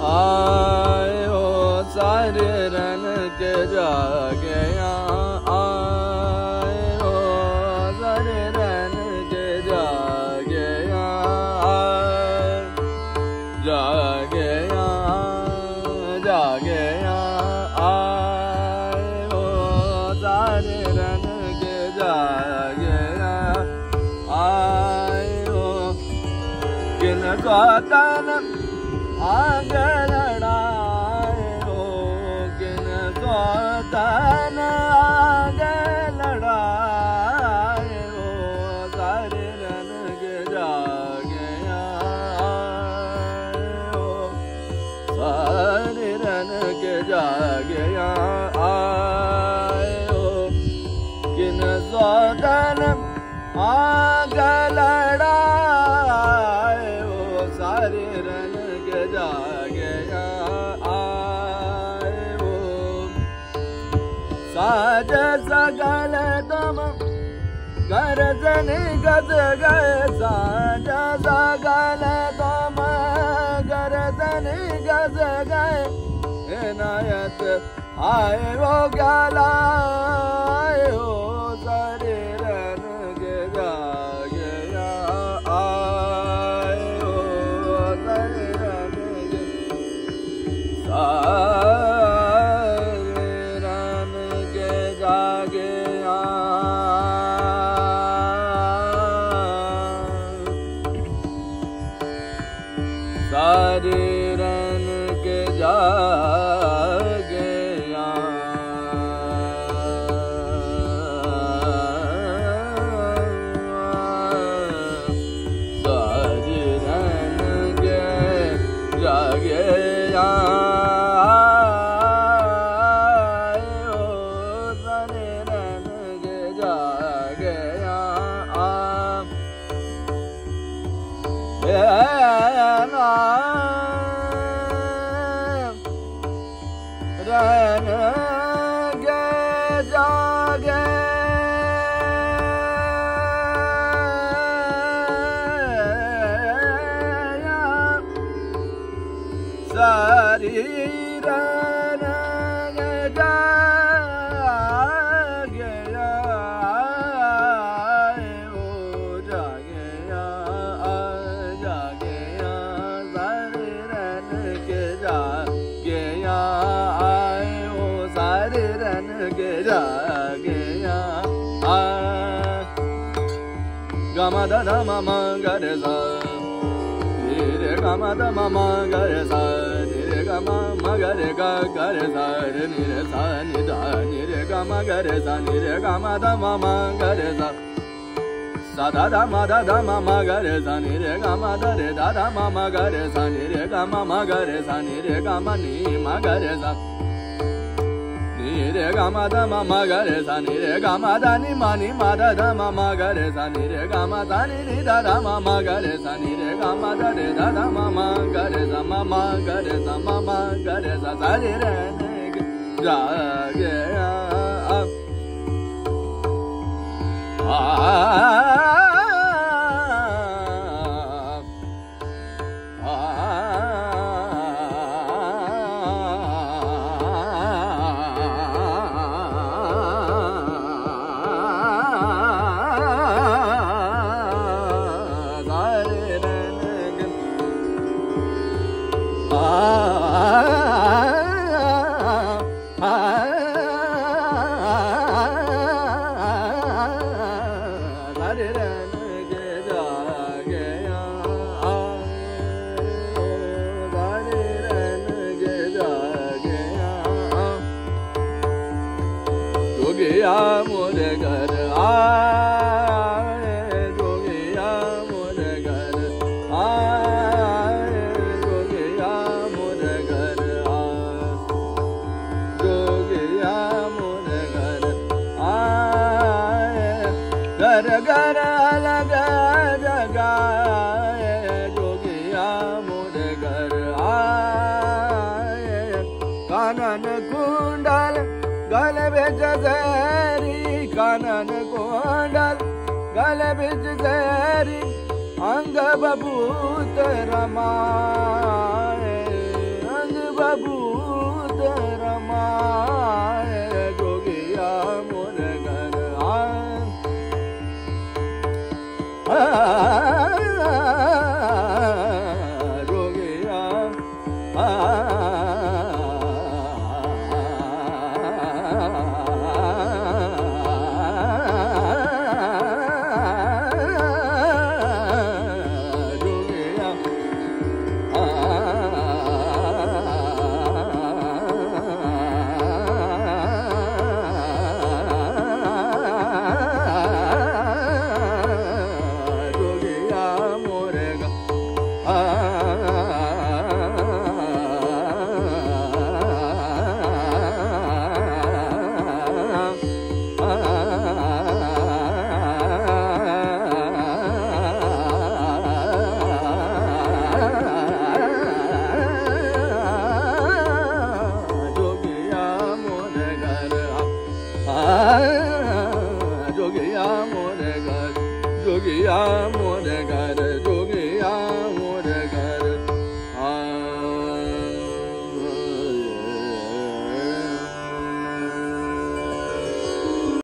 आयो सारे रन के जागे आयो सारे रन के जागे जागे जागे आयो सारे रन के जागे आयो किन गौतम आग लड़ाए हो किन गौतम आग लड़ाए हो सारे रन के जागे आए हो सारे रन के जागे आए हो किन गौतम आग लड़ाए हो सारे रन जागे आए हो साज सगल दम गर्दन गज गए साज सगल दम गर्दन गज गए इनायत आए हो गलाए हो सारे रन के जागे आए हो सारे रन के जागे सारे रन के जागे सारे रन के जागे रन के जागे सारी रन के जागे ओ जागे जागे सारे रन के जागे सारे रन के जागे गम द म ग रे सा रे गम द म ग रे सा रे गम म ग रे ग रे सा रे नि रे सा नि द नि रे गम ग रे सा नि रे गम द म ग रे सा सा दा दा म म ग रे सा नि रे गम द रे दा दा म ग रे सा नि रे गम म ग रे सा नि रे गम नि म ग रे सा नि रे गम द म ग रे सा नि रे गम द नि म द द म ग रे सा नि रे गम द नि रि द द म ग रे सा नि रे गम द रे द द म ग रे सा म ग रे सा म ग रे सा सारे रन के जागे मोरे घर आए जोगिया मोरे घर आए जोगिया मोरे घर आए जोगिया मोरे घर आए घर घर अलग जगाए जोगिया मोरे घर आए कानन कुंडल गल बिच जहरी कानन कुंडल गल बिच जहरी अंग बबूत रमाए जोगिया मोर घर